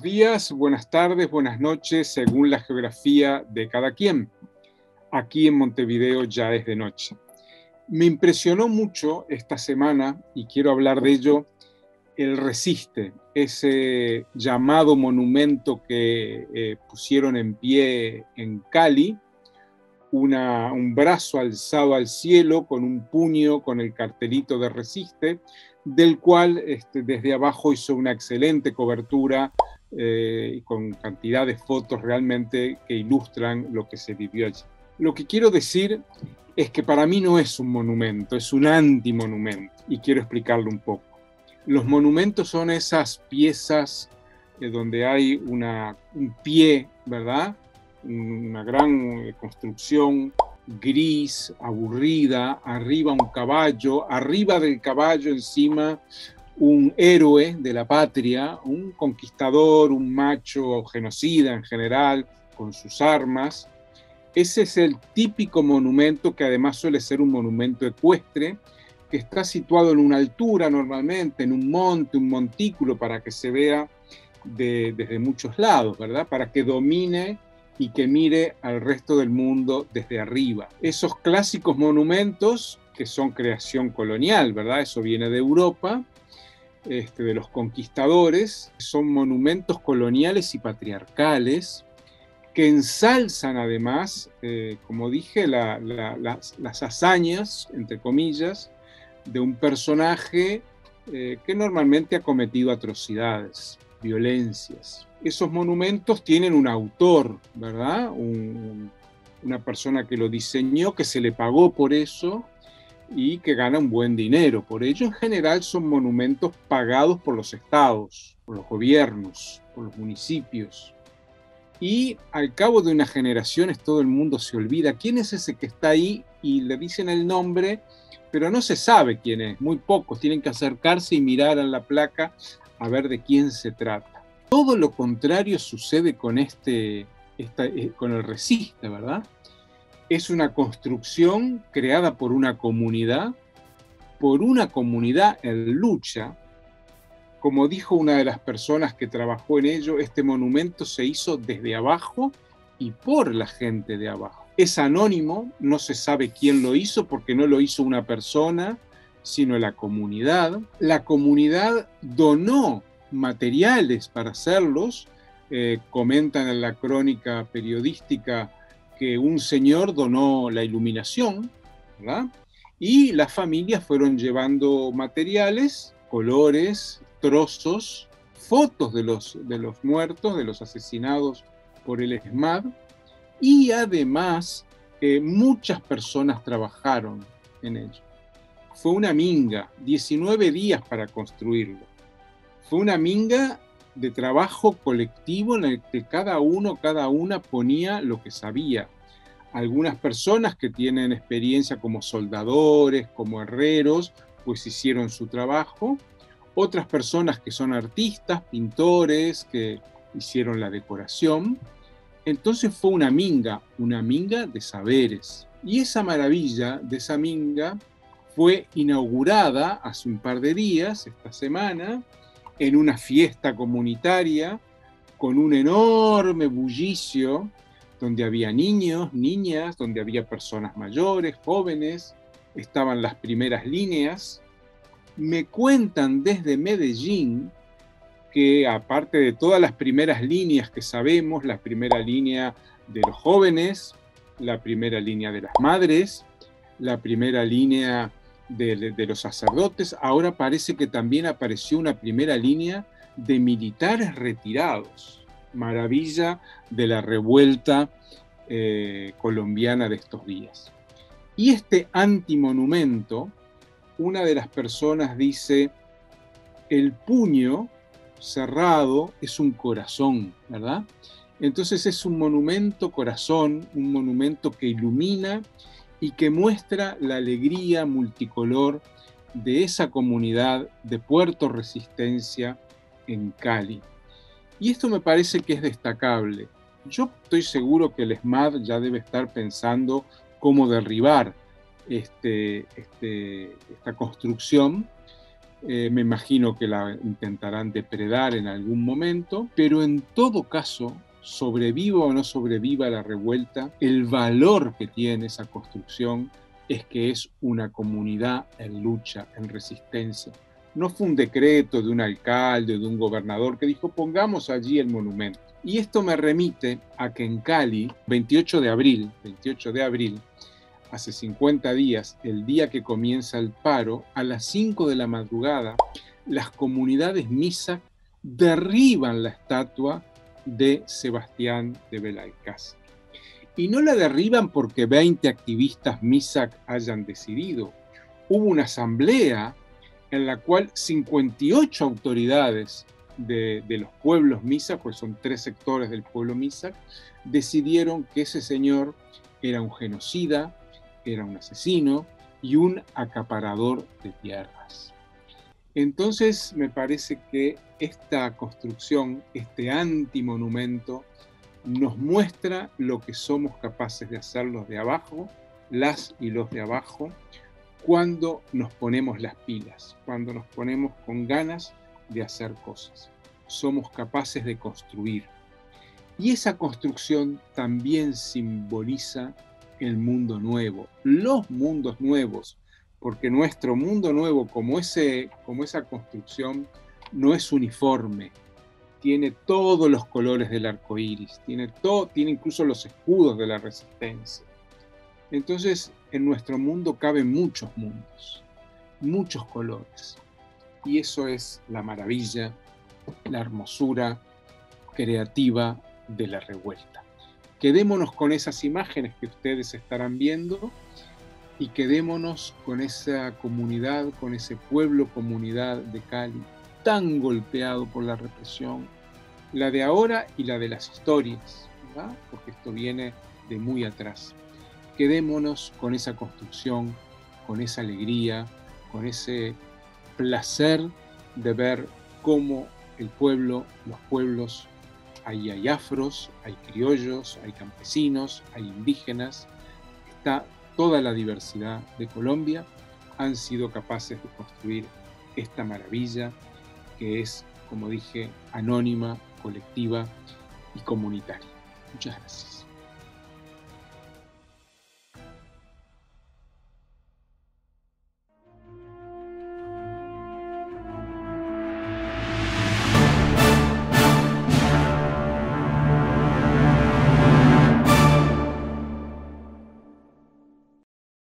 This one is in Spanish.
días, buenas tardes, buenas noches, según la geografía de cada quien. Aquí en Montevideo ya es de noche. Me impresionó mucho esta semana, y quiero hablar de ello, el Resiste, ese llamado monumento que pusieron en pie en Cali, un brazo alzado al cielo con un puño con el cartelito de Resiste, del cual desde abajo hizo una excelente cobertura con cantidad de fotos realmente que ilustran lo que se vivió allí. Lo que quiero decir es que para mí no es un monumento, es un antimonumento, y quiero explicarlo un poco. Los monumentos son esas piezas donde hay un pie, ¿verdad? Una gran construcción gris, aburrida, arriba un caballo, arriba del caballo encima un héroe de la patria, un conquistador, un macho genocida en general, con sus armas. Ese es el típico monumento que además suele ser un monumento ecuestre, que está situado en una altura normalmente, en un monte, un montículo, para que se vea desde muchos lados, ¿verdad? Para que domine y que mire al resto del mundo desde arriba. Esos clásicos monumentos que son creación colonial, ¿verdad? Eso viene de Europa, de los conquistadores, son monumentos coloniales y patriarcales que ensalzan además, como dije, las hazañas, entre comillas, de un personaje que normalmente ha cometido atrocidades, violencias. Esos monumentos tienen un autor, ¿verdad? Una persona que lo diseñó, que se le pagó por eso y que gana un buen dinero. Por ello, en general, son monumentos pagados por los estados, por los gobiernos, por los municipios. Y al cabo de unas generaciones todo el mundo se olvida quién es ese que está ahí y le dicen el nombre, pero no se sabe quién es. Muy pocos tienen que acercarse y mirar a la placa a ver de quién se trata. Todo lo contrario sucede con con el Resiste, ¿verdad? Es una construcción creada por una comunidad en lucha. Como dijo una de las personas que trabajó en ello, este monumento se hizo desde abajo y por la gente de abajo. Es anónimo, no se sabe quién lo hizo porque no lo hizo una persona, sino la comunidad. La comunidad donó materiales para hacerlos. Comentan en la crónica periodística que un señor donó la iluminación, ¿verdad? Y las familias fueron llevando materiales, colores, trozos, fotos de los muertos, de los asesinados por el ESMAD, y además muchas personas trabajaron en ello. Fue una minga, 19 días para construirlo. Fue una minga de trabajo colectivo en el que cada una ponía lo que sabía. Algunas personas que tienen experiencia como soldadores, como herreros, pues hicieron su trabajo. Otras personas que son artistas, pintores, que hicieron la decoración. Entonces fue una minga de saberes. Y esa maravilla de esa minga fue inaugurada hace un par de días, esta semana, en una fiesta comunitaria con un enorme bullicio, donde había niños, niñas, donde había personas mayores, jóvenes, estaban las primeras líneas. Me cuentan desde Medellín que aparte de todas las primeras líneas que sabemos, la primera línea de los jóvenes, la primera línea de las madres, la primera línea de los sacerdotes, ahora parece que también apareció una primera línea de militares retirados. Maravilla de la revuelta colombiana de estos días. Y este antimonumento, una de las personas dice, el puño cerrado es un corazón, ¿verdad? Entonces es un monumento corazón, un monumento que ilumina y que muestra la alegría multicolor de esa comunidad de Puerto Resistencia en Cali. Y esto me parece que es destacable. Yo estoy seguro que el ESMAD ya debe estar pensando cómo derribar esta construcción, Me imagino que la intentarán depredar en algún momento, pero en todo caso, sobreviva o no sobreviva la revuelta, el valor que tiene esa construcción es que es una comunidad en lucha, en resistencia. No fue un decreto de un alcalde o de un gobernador que dijo pongamos allí el monumento. Y esto me remite a que en Cali, 28 de abril, hace 50 días, el día que comienza el paro, a las 5 de la madrugada, las comunidades MISAC derriban la estatua de Sebastián de Belalcázar. Y no la derriban porque 20 activistas MISAC hayan decidido. Hubo una asamblea en la cual 58 autoridades de los pueblos MISAC, pues son 3 sectores del pueblo MISAC, decidieron que ese señor era un genocida, era un asesino y un acaparador de tierras. Entonces me parece que esta construcción, este antimonumento, nos muestra lo que somos capaces de hacer los de abajo, las y los de abajo, cuando nos ponemos las pilas, cuando nos ponemos con ganas de hacer cosas. Somos capaces de construir. Y esa construcción también simboliza el mundo nuevo, los mundos nuevos, porque nuestro mundo nuevo, como esa construcción, no es uniforme, tiene todos los colores del arco iris, tiene incluso los escudos de la resistencia. Entonces, en nuestro mundo caben muchos mundos, muchos colores, y eso es la maravilla, la hermosura creativa de la revuelta. Quedémonos con esas imágenes que ustedes estarán viendo y quedémonos con esa comunidad, con ese pueblo comunidad de Cali, tan golpeado por la represión, la de ahora y la de las historias, ¿verdad? Porque esto viene de muy atrás. Quedémonos con esa construcción, con esa alegría, con ese placer de ver cómo el pueblo, los pueblos, ahí hay afros, hay criollos, hay campesinos, hay indígenas, está toda la diversidad de Colombia, han sido capaces de construir esta maravilla que es, como dije, anónima, colectiva y comunitaria. Muchas gracias.